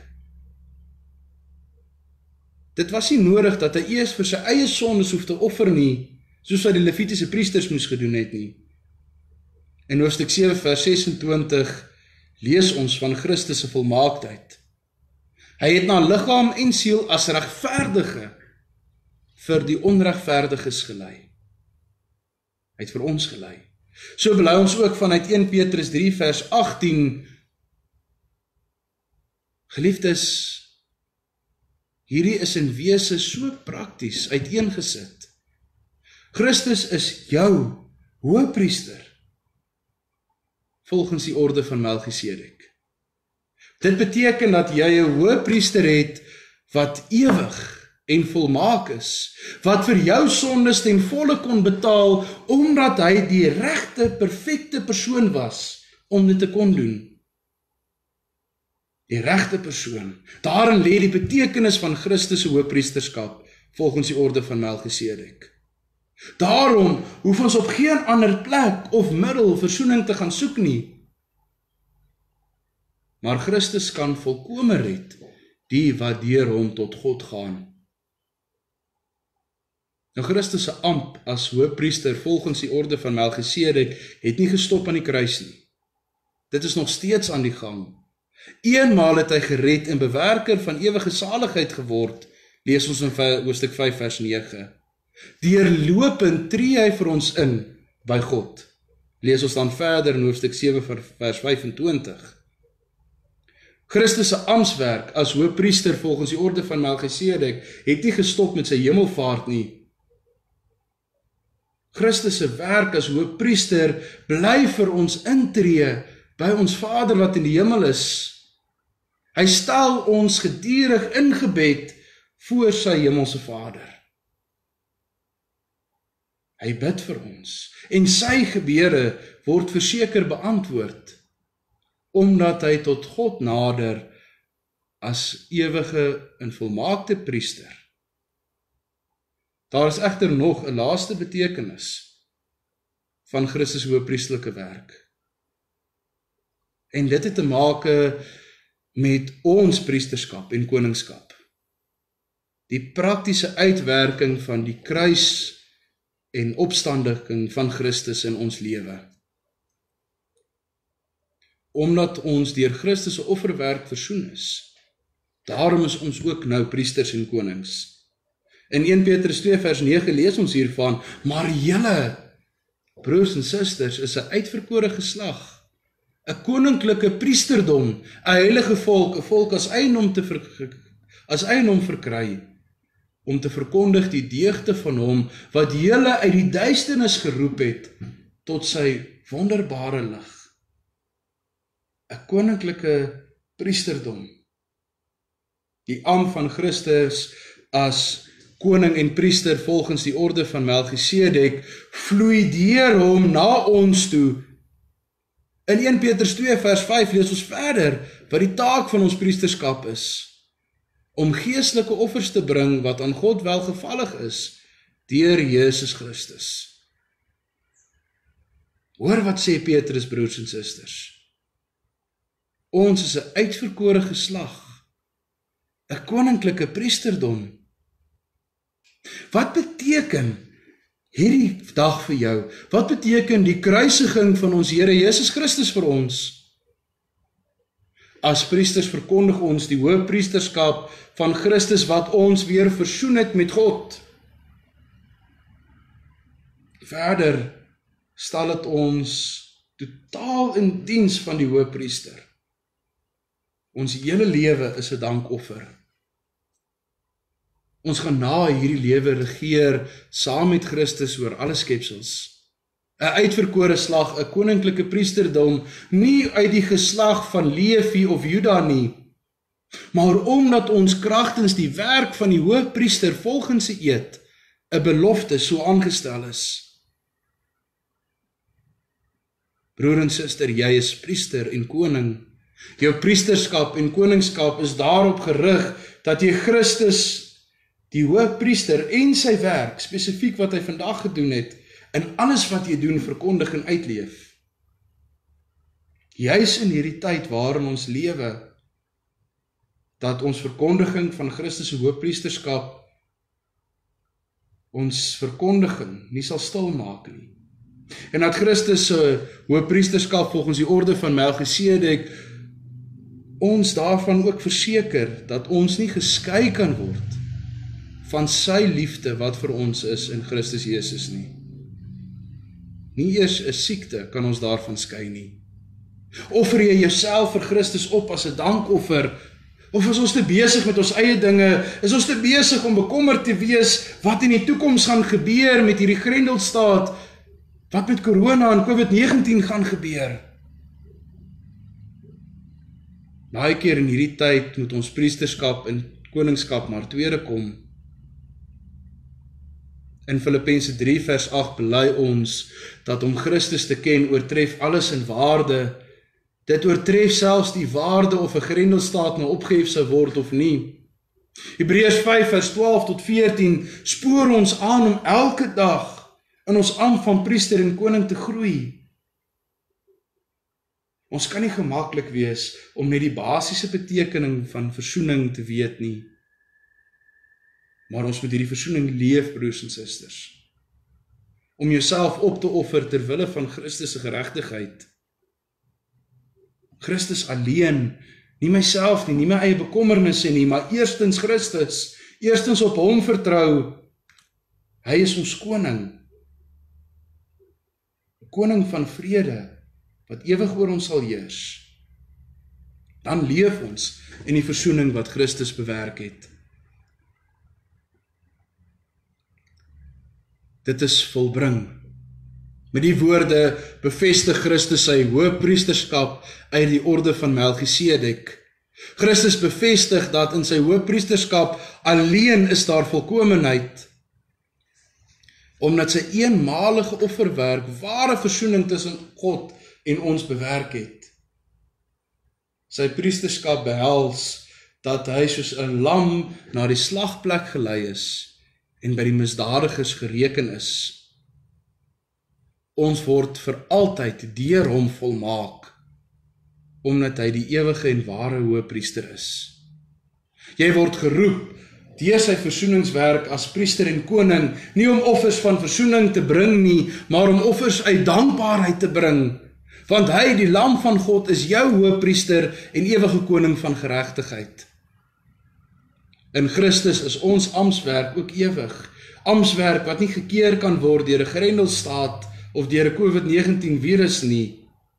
Dit was nie nodig dat hy eers vir sy eie sondes hoef te offer nie, soos wat die Levitiese priesters moes gedoen het nie. In hoofstuk 7 vers 26 lees ons van Christus se volmaaktheid. Hy het na liggaam en siel as regverdige vir die onregverdiges gelei. Hy het vir ons gelei. So bely ons ook vanuit 1 Petrus 3 vers 18, geliefdes, hierdie is in wese so prakties uiteengesit. Christus is jou hoëpriester, volgens die orde van Melchisedek. Dit beteken dat jy 'n hoëpriester het wat ewig en volmaak is, wat vir jou sondes ten volle kon betaal, omdat hy die regte, perfekte persoon was om dit te kon doen. Die regte persoon. Daarin lê die betekenis van Christus se hoëpriesterskap, volgens die orde van Melchisedek. Daarom hoef ons op geen ander plek of middel versoening te gaan soek nie. Maar Christus kan volkome red die wat deur hom tot God gaan. Nou Christus se ampt as hoëpriester volgens die orde van Melchisedek het nie gestop aan die kruis nie. Dit is nog steeds aan die gang. Eenmaal het hy gered en bewerker van ewige saligheid geword, lees ons in hoofstuk 5 vers 9. Deurlopend tree hy vir ons in by God. Lees ons dan verder in hoofstuk 7 vers 25. Christus se amptswerk as hoëpriester volgens die orde van Melchisedek het nie gestop met sy hemelvaart nie. Christus se werk as hoëpriester bly vir ons intree by ons Vader wat in die hemel is. Hy stel ons gedurig in gebed voor sy hemelse Vader. Hy bid vir ons en sy gebede word verseker beantwoord, omdat hy tot God nader as ewige en volmaakte priester. Daar is egter nog 'n laaste betekenis van Christus hoëpriesterlike werk. En dit het te maak met ons priesterskap en koningskap. Die praktiese uitwerking van die kruis en opstanding van Christus in ons lewe. Omdat ons deur Christus se offerwerk versoen is, daarom is ons ook nou priesters en konings. In 1 Petrus 2 vers 9 lees ons hiervan, maar julle, broers en susters, is 'n uitverkore geslag, 'n koninklike priesterdom, 'n heilige volk, 'n volk as eiendom verkry, om te verkondig die deugde van hom, wat julle uit die duisternis geroep het, tot sy wonderbare lig. 'n koninklike priesterdom. Die ampt van Christus as koning en priester volgens die orde van Melchisedek vloei deur hom na ons toe. In 1 Petrus 2 vers 5 lees ons verder wat die taak van ons priesterskap is, om geestelike offers te bring wat aan God welgevallig is deur Jesus Christus. Hoor wat sê Petrus, broers en susters. Ons is 'n uitverkore geslag, 'n koninklike priesterdom. Wat beteken hierdie dag vir jou? Wat beteken die kruisiging van ons Here Jesus Christus vir ons? As priesters verkondig ons die hoëpriesterskap van Christus wat ons weer versoen het met God. Verder stel dit ons totaal in diens van die hoëpriester. Ons hele lewe is 'n dankoffer. Ons gaan na hierdie lewe regeer saam met Christus oor alle skepsels. 'n Uitverkore slag, 'n koninklike priesterdom, nie uit die geslag van Levi of Juda nie, maar omdat ons kragtens die werk van die hoëpriester volgens die eed 'n belofte so aangestel is. Broer en suster, jy is priester en koning. Jou priesterskap en koningskap is daarop gerig dat jy Christus, die hoëpriester en sy werk, spesifiek wat hy vandag gedoen het, In alles wat jy doen, verkondig en uitleef. Juis in hierdie tyd waarin ons lewe, dat ons verkondiging van Christus se hoëpriesterskap ons verkondiging nie sal stilmaak nie. En dat Christus se hoëpriesterskap volgens die orde van Melchisedek ons daarvan ook verseker dat ons nie geskei kan word van sy liefde wat vir ons is in Christus Jesus nie. Nie eers 'n siekte kan ons daarvan skei nie. Offer jy jouself vir Christus op as 'n dankoffer, of is ons te besig met ons eie dinge, is ons te besig om bekommerd te wees wat in die toekoms gaan gebeur met hierdie grendelstaat, wat met corona en COVID-19 gaan gebeur. Baie keer in hierdie tyd moet ons priesterskap en koningskap maar tweede kom. In Filippense 3 vers 8 bely ons dat om Christus te ken oortref alles in waarde. Dit oortref selfs die waarde of 'n grendelstaat nou opgehef sou word of nie. Hebreërs 5 vers 12 tot 14 spoor ons aan om elke dag in ons ampt van priester en koning te groei. Ons kan nie gemaklik wees om net die basiese betekening van versoening te weet nie. Maar ons moet hierdie versoening leef, broers en susters. Om jouself op te offer ter wille van Christus se geregtigheid. Christus alleen, nie myself nie, nie my eie bekommernisse nie, maar eerstens Christus, eerstens op hom vertrou. Hy is ons koning. Koning van vrede, wat ewig oor ons sal heers. Dan leef ons in die versoening wat Christus bewerk het. Dit is volbring. Met die woorde bevestig Christus sy hoëpriesterskap uit die orde van Melchisedek. Christus bevestig dat in sy hoëpriesterskap alleen is daar volkomenheid, omdat sy eenmalige offerwerk ware versoening tussen God en ons bewerk het. Sy priesterskap behels dat hy soos 'n lam na die slagplek gelei is en by die misdadigers gereken is. Ons word vir altyd deur hom volmaak, omdat hy die ewige en ware hoëpriester is. Jy word geroep deur sy versoeningswerk as priester en koning, nie om offers van versoening te bring nie, maar om offers uit dankbaarheid te bring, want hy, die lam van God, is jou hoëpriester en ewige koning van geregtigheid. In Christus is ons amptswerk ook ewig, amptswerk wat nie gekeer kan word deur 'n grendelstaat of deur 'n COVID-19 virus nie.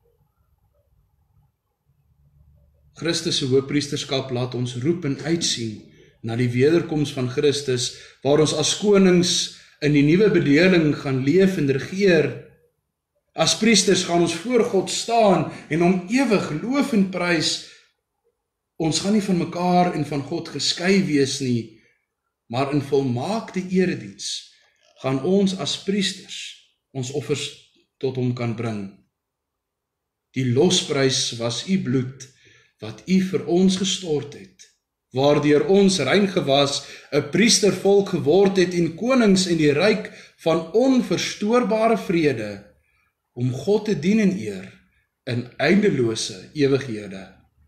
Christus se hoëpriesterskap laat ons roep en uitsien na die wederkoms van Christus, waar ons as konings in die nuwe bedeling gaan leef en regeer. As priesters gaan ons voor God staan en hom ewig loof en prys. Ons gaan nie van mekaar en van God geskei wees nie, maar in volmaakte erediens gaan ons as priesters ons offers tot hom kan bring. Die losprys was u bloed, wat u vir ons gestort het, waardeur ons rein gewas, 'n priestervolk geword het en konings in die ryk van onverstoorbare vrede, om God te dien en eer in eindelose ewighede.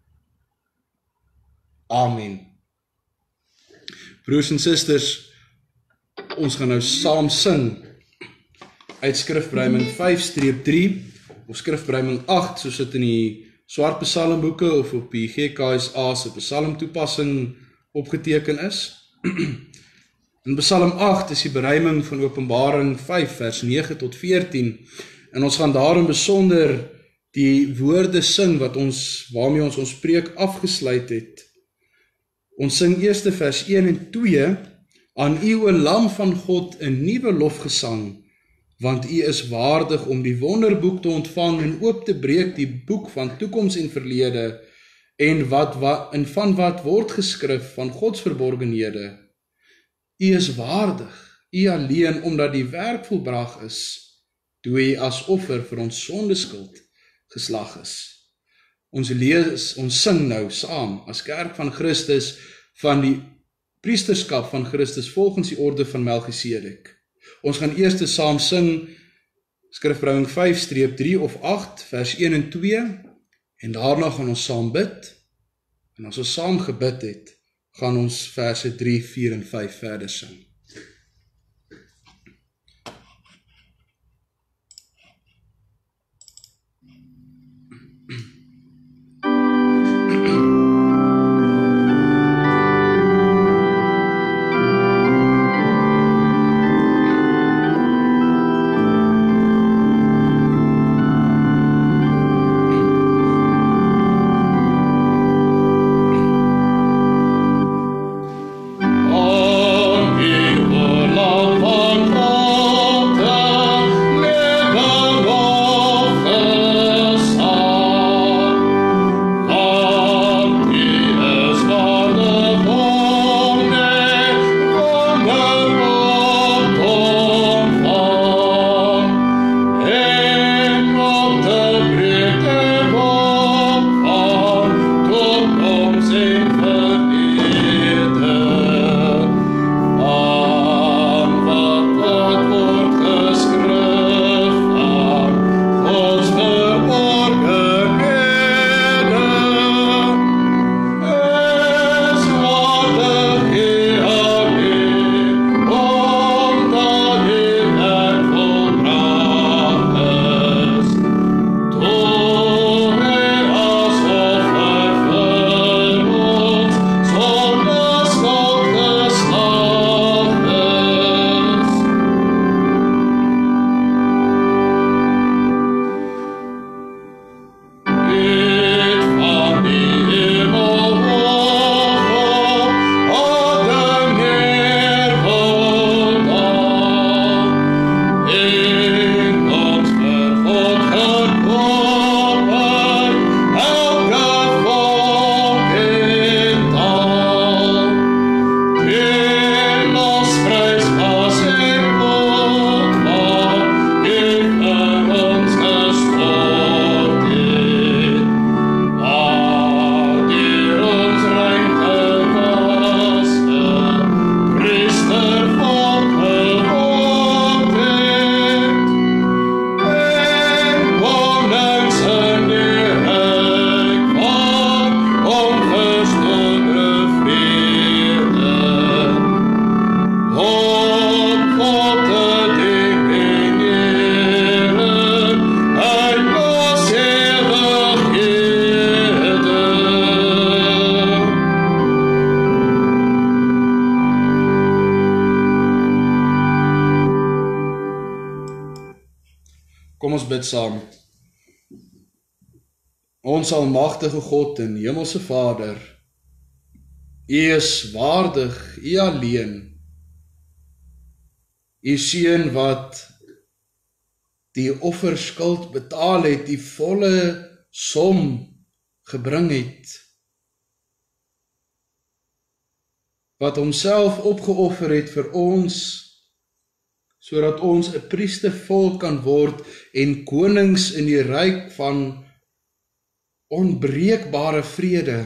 Amen. Broers en susters, ons gaan nou saam sing uit skrifbruiming 5-3 of skrifbruiming 8, soos dit in die swart psalmboeke of op die GKSA se psalmtoepassing opgeteken is. In Psalm 8 is die beruiming van Openbaring 5 vers 9 tot 14 en ons gaan daarin besonder die woorde sing waarmee ons preek afgesluit het. Ons sing eerste vers 1 en 2, aan u o lam van God 'n nuwe lofgesang, want u is waardig om die wonderboek te ontvang en oop te breek die boek van toekoms en verlede, en van wat word geskrif van Gods verborgenhede. U is waardig, u alleen, omdat die werk volbracht is, toe hy as offer vir ons sondeskuld geslag is. Ons sing nou saam as kerk van Christus van die priesterskap van Christus volgens die orde van Melchisedek. Ons gaan eers saam sing Skrifverhouding 5-3 of 8, vers 1 en 2, en daarna gaan ons saam bid, en as ons saam gebid het, gaan ons verse 3, 4 en 5 verder sing. Kom ons bid saam. Ons almagtige God en hemelse Vader, U is waardig, U alleen, U Seun wat die offerskuld betaal het, die volle som gebring het, wat homself opgeoffer het vir ons, sodat ons 'n priestervolk kan word en konings in die ryk van onbreekbare vrede.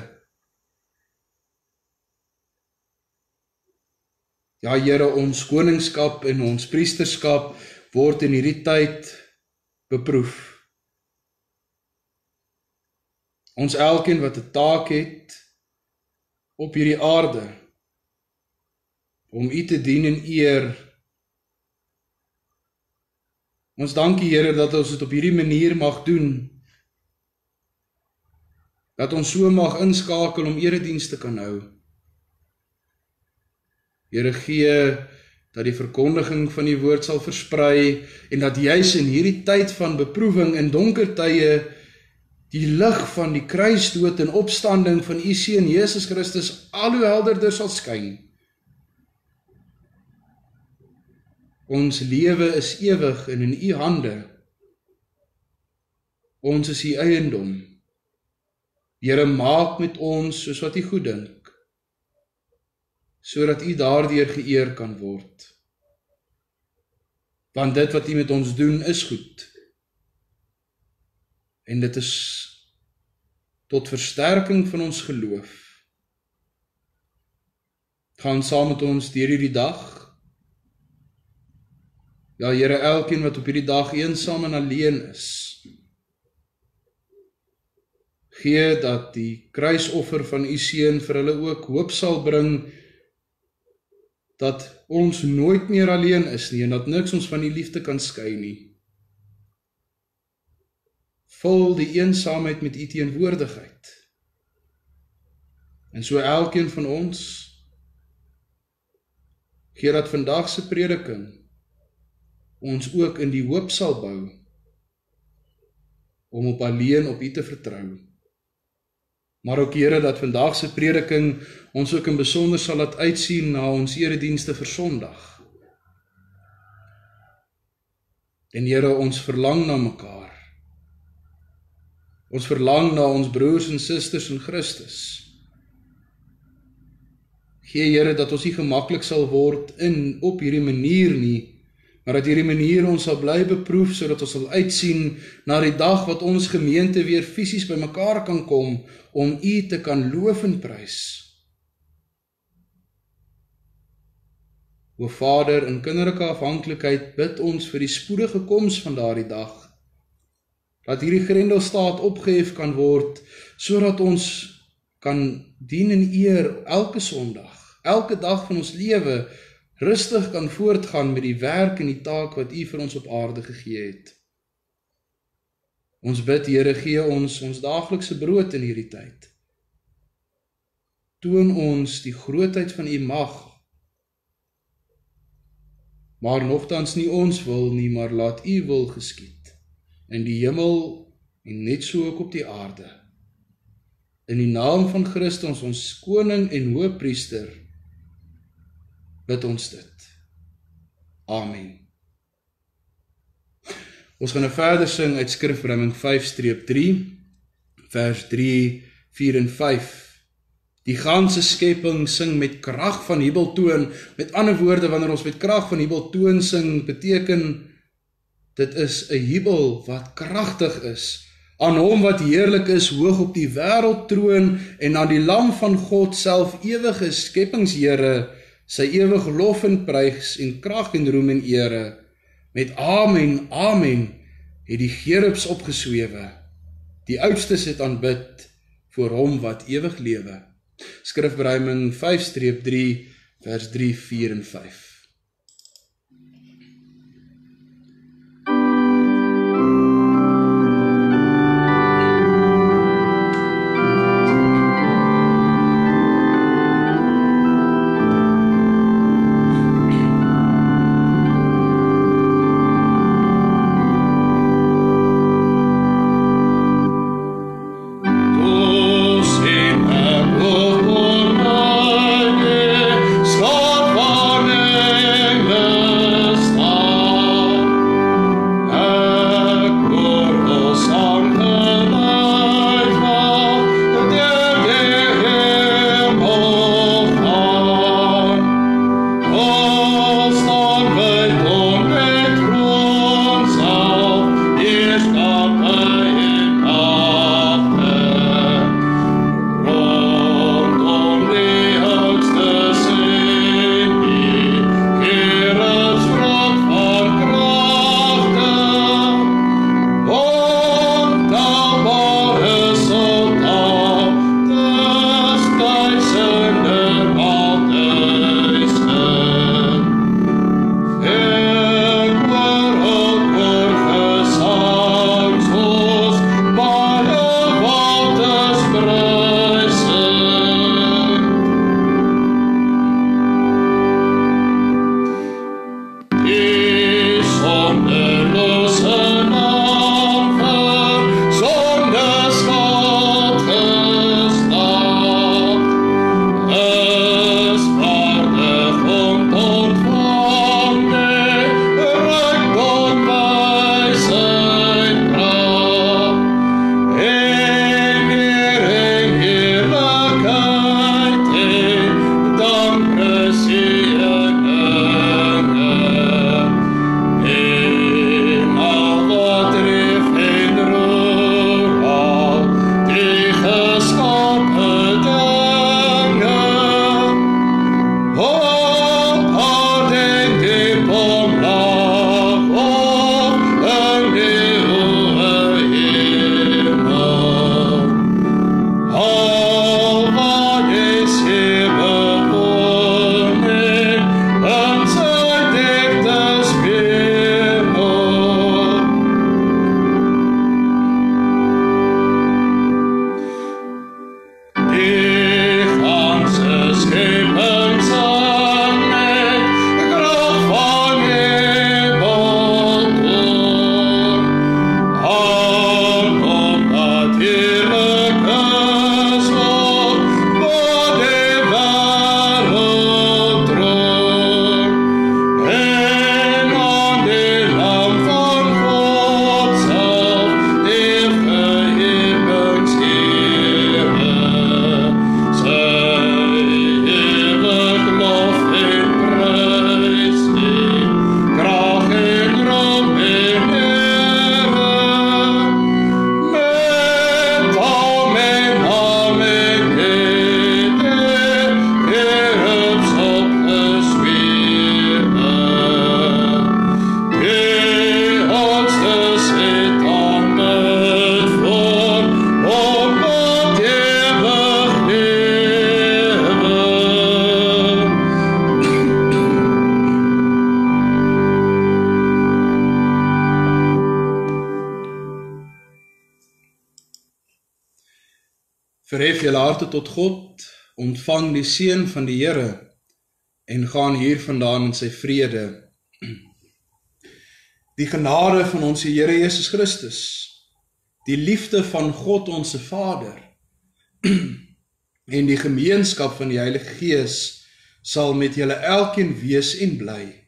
Ja, Here, ons koningskap en ons priesterskap word in hierdie tyd beproef. Ons elkeen wat 'n taak het op hierdie aarde, om U te dien en eer. Ons dankie, Here, dat ons dit op hierdie manier mag doen, dat ons so mag inskakel om erediens te kan hou. Here, gee dat die verkondiging van die woord sal versprei en dat juis in hierdie tyd van beproewing en donker tye die lig van die kruisdood en opstanding van U Seun Jesus Christus al hoe helderder sal skyn. Ons lewe is ewig en in U hande. Ons is U eiendom. Here, maak met ons soos wat U goed dink, sodat U daardeur geëer kan word. Want dit wat U met ons doen is goed. En dit is tot versterking van ons geloof. Gaan saam met ons deur hierdie dag. Ja, Here, elkeen wat op hierdie dag eensaam en alleen is, gee dat die kruisoffer van u seun vir hulle ook hoop sal bring, dat ons nooit meer alleen is nie, en dat niks ons van die liefde kan skei nie. Vul die eensaamheid met u teenwoordigheid. En so elkeen van ons, gee dat vandag se prediking ons ook in die hoop sal bou, om op alleen op u te vertrou. Maar ook Here, dat vandag se prediking ons ook in besonder sal laat uitsien na ons eredienste vir Sondag. En Here, ons verlang na mekaar. Ons verlang na ons broers en susters in Christus. Gee Here, dat ons nie gemaklik sal word op hierdie manier nie, maar dat hierdie manier ons sal bly beproef, sodat ons sal uitsien na die dag wat ons gemeente weer fisies by mekaar kan kom, om u te kan loof en prys. O Vader, in kinderlike afhanklikheid bid ons vir die spoedige koms van daardie dag, dat hierdie grendelstaat opgehef kan word, sodat ons kan dien en eer elke Sondag, elke dag van ons lewe, rustig kan voortgaan met die werk en die taak wat u vir ons op aarde gegee het. Ons bid, Here, gee ons daaglikse brood in hierdie tyd. Toon ons die grootheid van u mag, maar nogtans nie ons wil nie, maar laat u wil geskied, in die hemel en net so ook op die aarde. In die naam van Christus, ons koning en hoëpriester, bid ons dit. Amen. Ons gaan nou verder sing uit Skrifruiming 5-3, vers 3, 4 en 5. Die ganse skepping sing met krag van jubeltoon. Met ander woorde, wanneer ons met krag van jubeltoon sing, beteken dit is 'n jubel wat kragtig is, aan hom wat heerlik is, hoog op die wêreldtroon, en aan die Lam van God self, ewige skepingshere, sy ewig lof en prys en krag en roem en ere. Met amen, amen, het die gerubs opgeswewe. Die oudstes het aanbid voor hom wat ewig lewe. Skrifruiming 5-3, vers 3, 4 en 5. Amen. Verhef julle harte tot God, ontvang die seën van die Here en gaan hiervandaan in sy vrede. Die genade van ons Here Jesus Christus, die liefde van God ons Vader en die gemeenskap van die Heilige Gees sal met julle elkeen wees en bly.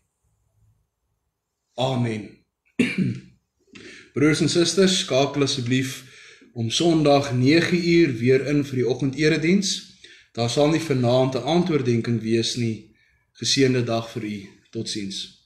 Amen. Broers en susters, skakel asseblief om Sondag 9uur weer in vir die oggenderediens. Daar sal nie vanaand 'n aandoordenking wees nie. Geseënde dag vir u. Totsiens.